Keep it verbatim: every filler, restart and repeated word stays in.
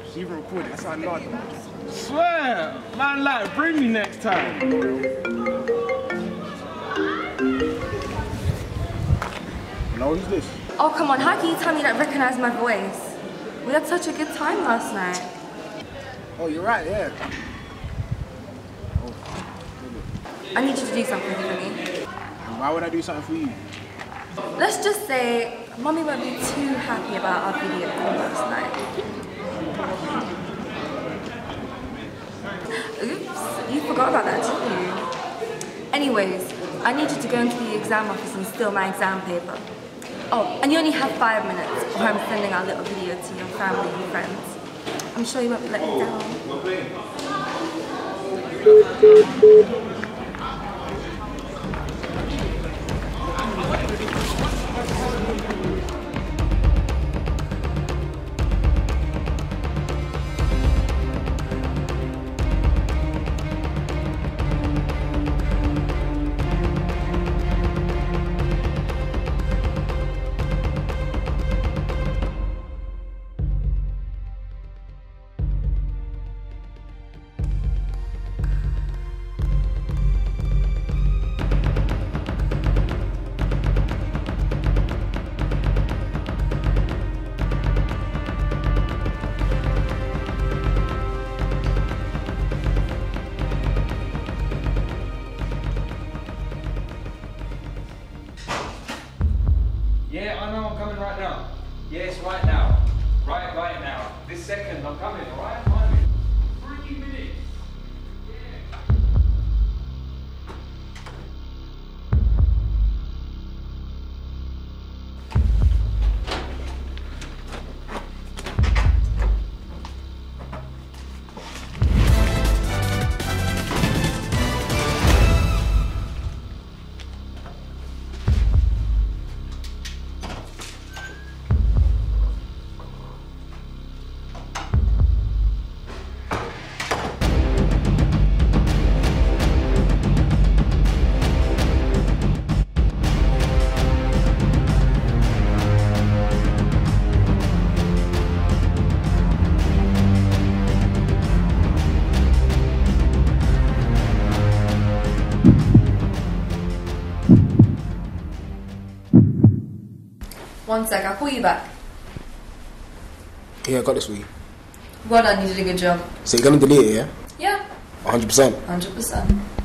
She even recorded. That's how I know I don't. Swear, man, like, bring me next time. Hello, who's this? Oh, come on, how can you tell me you don't recognize my voice? We had such a good time last night. Oh, you're right, yeah. Oh, I need you to do something for me. why would I do something for you? Let's just say, Mummy won't be too happy about our video last night. Oops, you forgot about that, didn't you? Anyways, I need you to go into the exam office and steal my exam paper. Oh, and you only have five minutes, or I'm sending our little video to your family and friends. I'm sure you won't let me down. Yeah, I know, I'm coming right now. Yes, right now. Right, right now. This second, I'm coming, alright? Find me. Three minutes. One sec, I'll call you back. Yeah, I got this for you. Well done, you did a good job. So you're gonna delete it, yeah? Yeah. one hundred percent? one hundred percent.